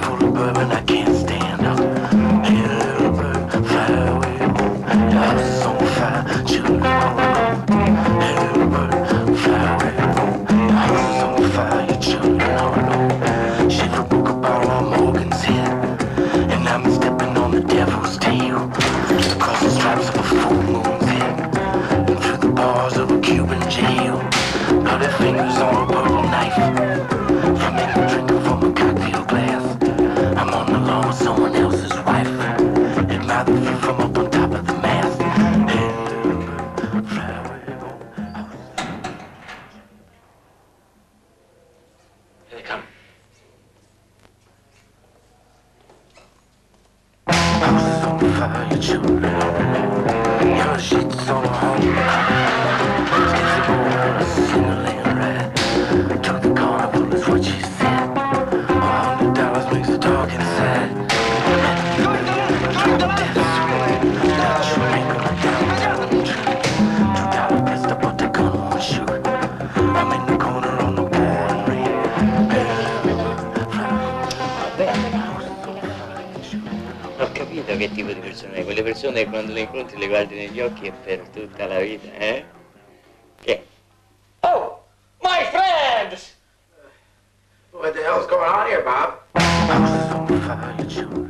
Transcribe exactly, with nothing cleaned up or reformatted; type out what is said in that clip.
full of bourbon I can't stand up. Hey, little bird, fly away. The house is on fire, children all alone. Hey, little bird, fly away. The house is on fire, your children all alone. Shiver broke a bottle on Morgan's head, and I'm stepping on the devil's tail. Across the stripes of a full moon's head, and through the bars of a Cuban jail. Bloody fingers on a purple knife, from in drinking from a cocktail glass. I'm on the lawn with someone else's wife. Admire the view from up on top of the mast. Hey, little bird, fly away. Here they come. House is on fire, your children are alone. Your sheets on a home. Skitsy boy on a Cinderland ride. To the carnival is what she said. A hundred dollars makes a dog inside. Two dollar pistol, but the gun won't shoot. I'm in the corner on the boring ring. Ho capito che tipo di persone è. Quelle persone che quando le incontri le guardi negli occhi e per tutta la vita, eh? Che? Oh, my friends! What the hell's going on here, Bob? House is on fire, your children.